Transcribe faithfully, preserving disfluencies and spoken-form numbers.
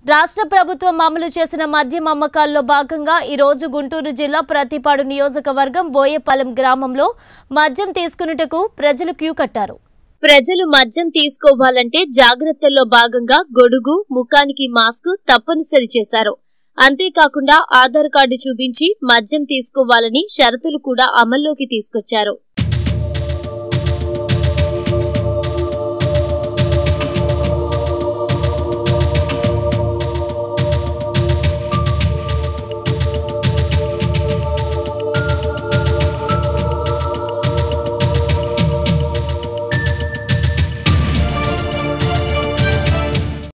రాష్ట్ర ప్రభుత్వం అమలు చేసిన మద్యం అమ్మకాల్లో భాగంగా ఈ రోజు గుంటూరు జిల్లా ప్రతిపాడు నియోజకవర్గం బోయేపాలెం గ్రామంలో మద్యం తీసుకునేటకు ప్రజలు క్యూ కట్టారు. ప్రజలు మద్యం తీసుకోవాలంటే జాగ్రత్తల్లో భాగంగా గొడుగు, ముఖానికి మాస్క్ తప్పనిసరి చేశారు. అంతేకాకుండా ఆధార్ కార్డు చూపించి మద్యం తీసుకోవాలని షరతులు కూడా అమల్లోకి తీసుకొచ్చారు.